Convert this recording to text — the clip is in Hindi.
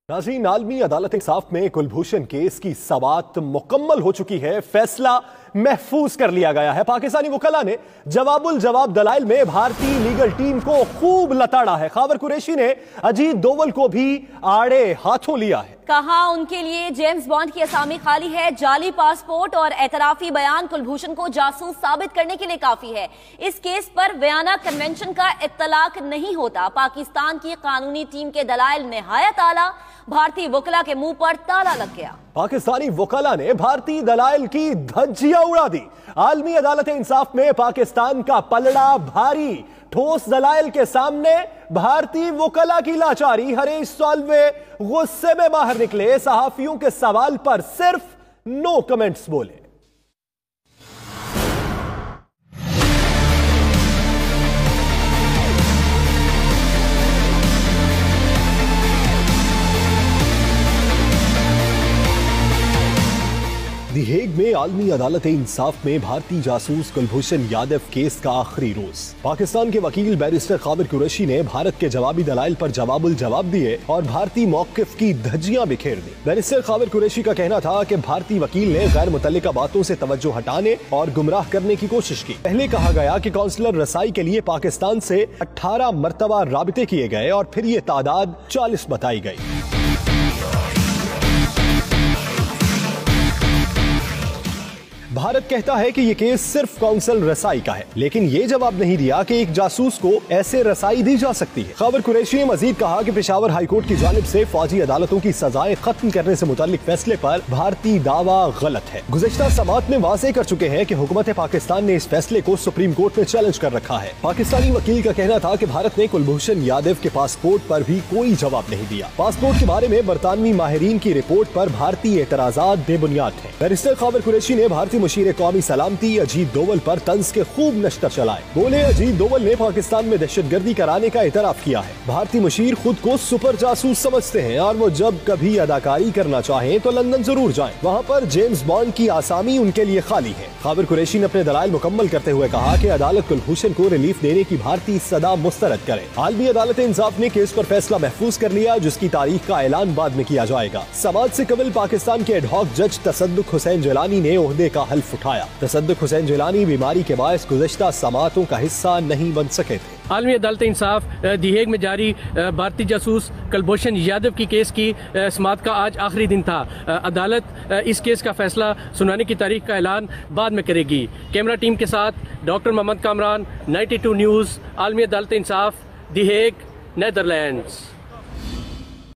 नाज़रीन, आलमी अदालत इंसाफ में कुलभूषण केस की समाअत मुकम्मल हो चुकी है। फैसला महफूज कर लिया गया है। पाकिस्तानी वकला ने जवाबुल जवाब दलाइल में भारतीय लीगल टीम को खूब लताड़ा है। खावर कुरैशी ने अजीत दोवल को भी आड़े हाथों लिया है। कहा उनके लिए जेम्स बॉन्ड की असामी खाली है। जाली पासपोर्ट और एतराफी बयान कुलभूषण को जासूस साबित करने के लिए काफी है। इस केस पर वियना कन्वेंशन का इत्तलाक नहीं होता। पाकिस्तान की कानूनी टीम के दलाइल निहायत आला। भारतीय वकला के मुंह पर ताला लग गया। पाकिस्तानी वकला ने भारतीय दलाइल की धज्जियां उड़ा दी। आलमी अदालत इंसाफ में पाकिस्तान का पलड़ा भारी। ठोस दलाइल के सामने भारतीय वकला की लाचारी। हरीश साल्वे गुस्से में बाहर निकले। सहाफियों के सवाल पर सिर्फ नो कमेंट्स बोले। दी हेग में आलमी अदालत इंसाफ में भारतीय जासूस कुलभूषण यादव केस का आखिरी रोज। पाकिस्तान के वकील बैरिस्टर खावर कुरैशी ने भारत के जवाबी दलाइल पर जवाबुल जवाब दिए और भारतीय मौकिफ की धज्जियां बिखेर दी। बैरिस्टर खावर कुरैशी का कहना था कि भारतीय वकील ने गैर मुतल्लिका बातों से तवज्जो हटाने और गुमराह करने की कोशिश की। पहले कहा गया कि काउंसलर रसाई के लिए पाकिस्तान से 18 मरतबा राबिते किए गए और फिर ये तादाद 40 बताई गई। भारत कहता है कि यह केस सिर्फ काउंसिल रसाई का है, लेकिन यह जवाब नहीं दिया कि एक जासूस को ऐसे रसाई दी जा सकती है। खावर कुरैशी ने मजीद कहा कि पेशावर हाईकोर्ट की जानिब से फौजी अदालतों की सजाएं खत्म करने से मुताल्लिक फैसले पर भारतीय दावा गलत है। गुज़िश्ता समाअत में वाज़ेह कर चुके हैं कि हुकूमत पाकिस्तान ने इस फैसले को सुप्रीम कोर्ट में चैलेंज कर रखा है। पाकिस्तानी वकील का कहना था कि भारत ने कुलभूषण यादव के पासपोर्ट पर भी कोई जवाब नहीं दिया। पासपोर्ट के बारे में बरतानवी माहिरीन की रिपोर्ट पर भारतीय एतराजात बेबुनियाद है। बैरिस्टर खावर कुरैशी ने भारतीय मुशीर कौमी सलामती अजीत दोवल पर तंज के खूब नश्तर चलाए। बोले, अजीत दोवल ने पाकिस्तान में दहशतगर्दी कराने का एतराफ किया है। भारतीय मुशीर खुद को सुपर जासूस समझते हैं और वो जब कभी अदाकारी करना चाहें तो लंदन जरूर जाएं। वहाँ पर जेम्स बॉन्ड की आसामी उनके लिए खाली है। खावर कुरैशी ने अपने दलाइल मुकम्मल करते हुए कहा कि अदालत कुलभूषण को रिलीफ देने की भारतीय सदा मुस्तरद करे। आलमी अदालत इंसाफ ने केस पर फैसला महफूज कर लिया, जिसकी तारीख का ऐलान बाद में किया जाएगा। समाअत से कबल पाकिस्तान के एडहॉक जज तसद्दुक हुसैन जिलानी ने ओहदे का हल्फ उठाया। तसद्दुक हुसैन जिलानी बीमारी के बायस गुज़श्ता समाअतों का हिस्सा नहीं बन सके थे। आलमी अदालत इंसाफ दी हेग में जारी भारतीय जासूस कुलभूषण यादव की केस की समाअत का आज आखिरी दिन था। अदालत इस केस का फैसला सुनाने की तारीख का ऐलान बाद में करेगी। कैमरा टीम के साथ डॉक्टर मोहम्मद कामरान, 92 न्यूज़, आलमी अदालत इंसाफ, दी हेग, नीदरलैंड्स।